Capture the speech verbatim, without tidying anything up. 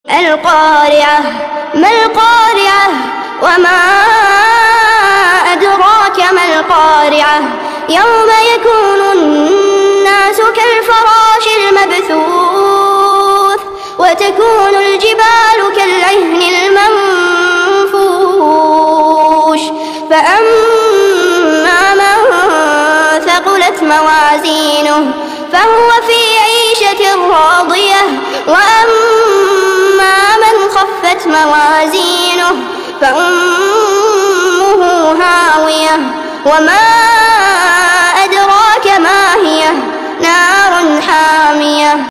القارعة. ما القارعة وما أدراك ما القارعة يوم يكون الناس كالفراش المبثوث وتكون الجبال كالعهن المنفوش فأما من ثقلت موازينه فهو في عيشة راضية وأما من خفت موازينه فأمه هاوية وما أدراك ما هي نار حامية.